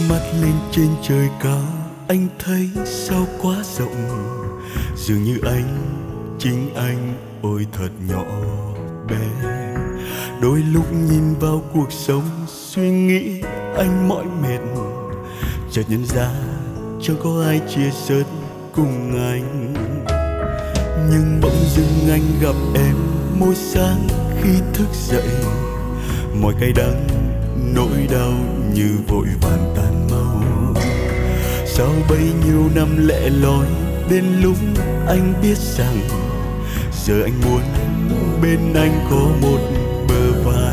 mắt lên trên trời cao, anh thấy sao quá rộng. Dường như anh, chính anh, ôi thật nhỏ bé. Đôi lúc nhìn vào cuộc sống, suy nghĩ anh mỏi mệt, chợt nhận ra chẳng có ai chia sớt cùng anh. Nhưng bỗng dưng anh gặp em mỗi sáng khi thức dậy, mọi cay đắng nỗi đau như vội vàng tan mau. Sau bấy nhiêu năm lẻ loi, đến lúc anh biết rằng giờ anh muốn bên anh có một bờ vai.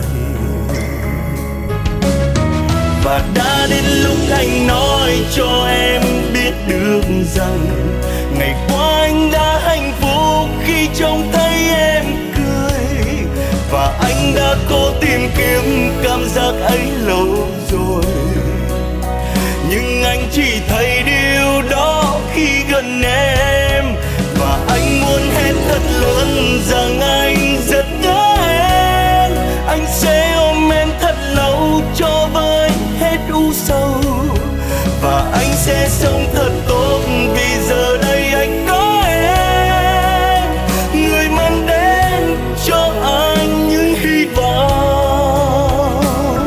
Và đã đến lúc anh nói cho em biết được rằng ngày qua anh đã hạnh phúc khi trông thấy em cười. Và anh đã cố tìm kiếm cảm giác ấy lâu rồi, nhưng anh chỉ thấy điều đó khi gần em. Và anh muốn hét thật lớn rằng anh rất nhớ em. Anh sẽ ôm em thật lâu cho vơi hết u sầu. Và anh sẽ sống thật tốt vì giờ đây anh có em, người mang đến cho anh những hy vọng.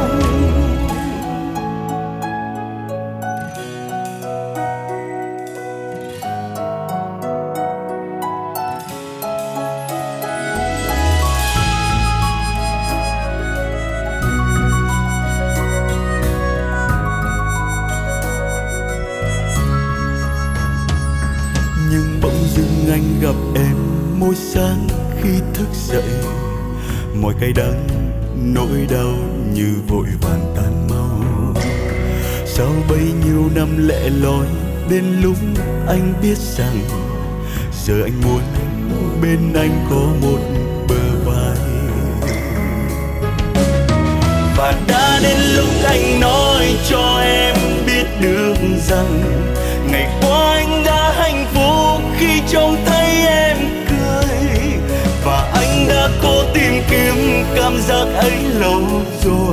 Nhưng bỗng dưng anh gặp em mỗi sáng khi thức dậy, mọi cay đắng nỗi đau như vội vàng tan mau. Sau bấy nhiêu năm lẻ loi, đến lúc anh biết rằng giờ anh muốn bên anh có một bờ vai. Và đã đến lúc anh nói cho em biết được rằng ngày qua anh đã hạnh phúc khi trông thấy em cười. Và anh đã cố tìm kiếm cảm giác ấy lâu rồi,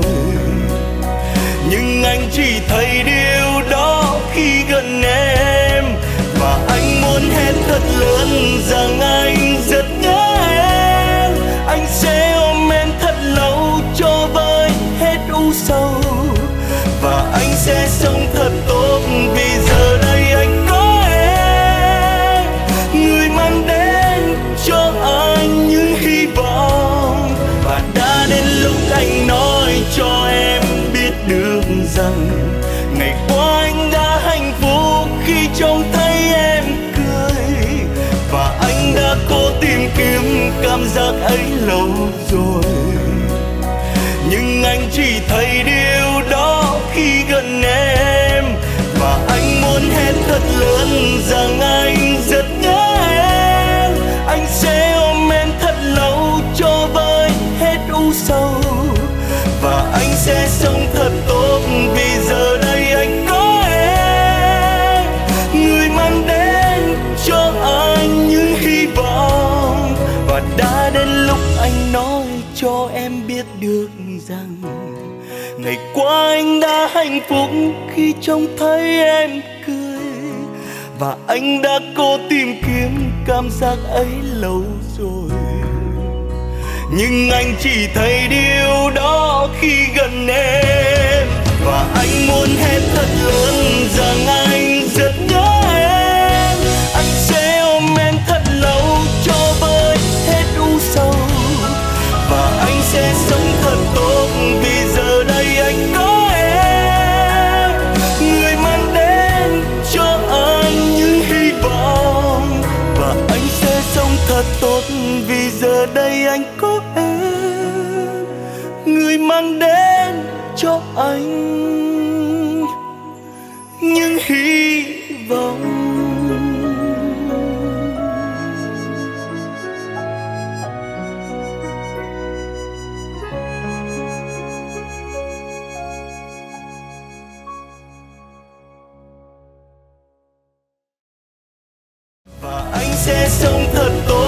nhưng anh chỉ thấy điều đó khi gần em. Và anh muốn hét thật lớn rằng anh rất nhớ em. Anh sẽ ôm em thật lâu cho vơi hết u sầu. Và anh sẽ sống thật tốt vì giờ đây anh có em, người mang đến cho anh những hy vọng. Và đã đến lúc anh nói cho em biết được rằng ngày qua anh đã hạnh phúc khi trông thấy em cười. Và anh đã cố tìm kiếm cảm giác ấy lâu rồi, nhưng anh chỉ thấy điều đó khi gần em. Và anh muốn hét thật lớn rằng anh rất nhớ em. Anh sẽ ôm em thật lâu cho vơi hết u sầu. Và anh sẽ sống thật tốt vì giờ đây anh có em, người mang đến cho anh những hy vọng. Và đã đến lúc anh nói cho em biết được rằng ngày qua anh đã hạnh phúc khi trông thấy em cười. Và anh đã cố tìm kiếm cảm giác ấy lâu rồi, nhưng anh chỉ thấy điều đó khi gần em. Và anh muốn hét thật lớn rằng anh rất nhớ em. Anh sẽ ôm em thật lâu cho vơi hết u sầu. Và anh sẽ sống thật tốt vì giờ đây anh có em, người mang đến cho anh những hy vọng. Và anh sẽ sống thật tốt vì giờ đây anh có em, người mang đến cho anh những hy vọng. Và anh sẽ sống thật tốt